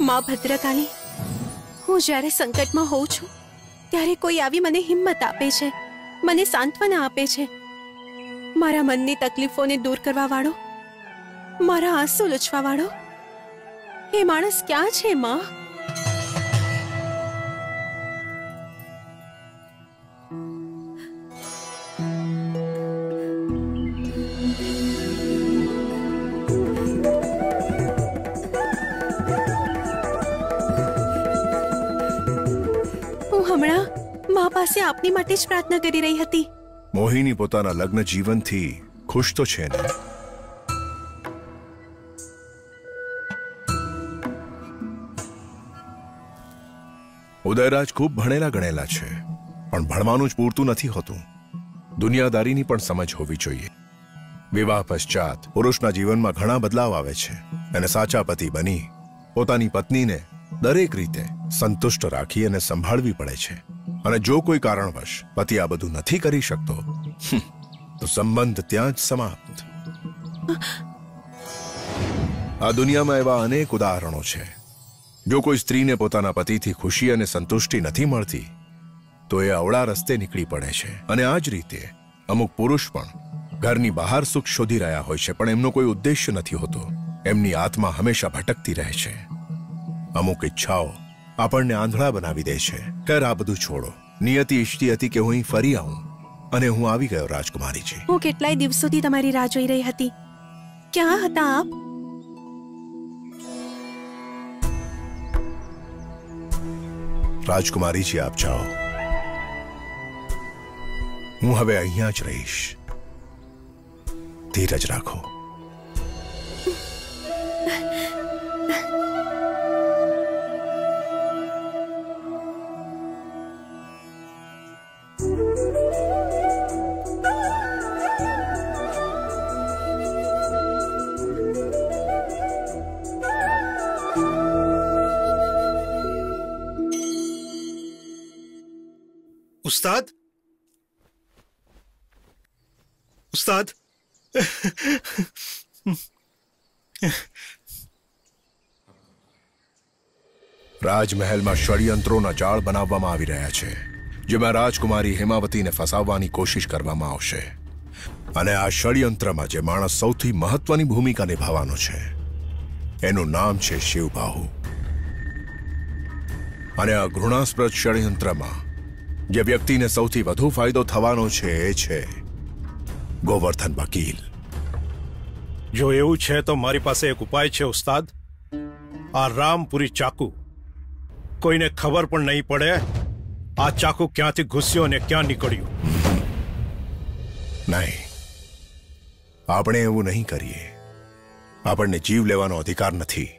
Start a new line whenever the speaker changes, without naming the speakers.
मां भद्रकाली, हूँ ज्यारे संकट में होऊं छुं त्यारे कोई आवी मने हिम्मत आपे छे, मने सांत्वना आपे छे। मारा मननी तकलीफोने दूर करवा वाळो, मारा आंसू लूछवा वाळो ए माणस क्या छे मां? हूँ मां पासे आपनी माटे ज प्रार्थना करी रही हती।
मोहिनी पोताना लग्न जीवन थी खुश तो छे ने? उदयराज खूब भणेला गणेला छे, पण भणवानुं ज पूरतुं नथी होतुं। दुनियादारीनी पण समज होवी जोईए। विवाह पश्चात पुरुषना जीवनमां घणा बदलाव आवे छे अने साचा पति बनी पोतानी पत्नीने दरेक रीते संतुष्ट राखी अने संभाळवी पड़े छे। अने जो कोई कारणवश पति आ बधुं नथी करी शकतो तो संबंध त्यां ज समाप्त। आ दुनियामां एवा अनेक उदाहरणों छे। जो कोई स्त्रीने पोताना पतिथी खुशी अने संतुष्टि नथी मळती तो ए अवळा रस्ते निकળી પડે છે। અને આ જ રીતે અમુક પુરુષ પણ ઘરની બહાર સુખ શોધી રહ્યા હોય છે, પણ એમનો કોઈ ઉદ્દેશ્ય નથી હોતો। એમની આત્મા હંમેશા ભટકતી રહે છે। અમુક ઈચ્છાઓ આપણને આંધળા બનાવી દે છે। ખેર આ બધું છોડો। નિયતિ ઈચ્છતી હતી કે હું અહીં ફરી આવું અને હું આવી ગયો રાજકુમારીજી।
હું કેટલાય દિવસોથી તમારી રાહ જોઈ રહી હતી। ક્યાં હતા આપ?
રાજકુમારીજી આપ જાઓ, હું હવે અહીંયા જ રહીશ। ધીરજ રાખો।
उस्ताद, उस्ताद,
राजमहल में षड्यंत्रोना जाळ बनाववामां आवी रह्या छे, जेमां राजकुमारी हेमावतीने फसाववानी कोशिश करवामां आवशे। अने आ षड्यंत्रमां जे माणस सौथी महत्वनी भूमिका निभाववानो छे एनुं नाम छे शिवबाहु। अने आ घृणास्पद षड्यंत्रमां जे व्यक्तिने सौथी वधु फायदो थवानो छे ए छे गोवर्धन वकील।
जो एवं छे तो मारी पासे एक उपाय छे उस्ताद। आ रामपुरी चाकू कोईने खबर पण नहीं पड़े आ चाकू क्यांथी घुस्यो ने क्यां निकळ्यो।
नहीं, आपणे एवं नहीं करीए। आपणे जीव लेवानो अधिकार नथी।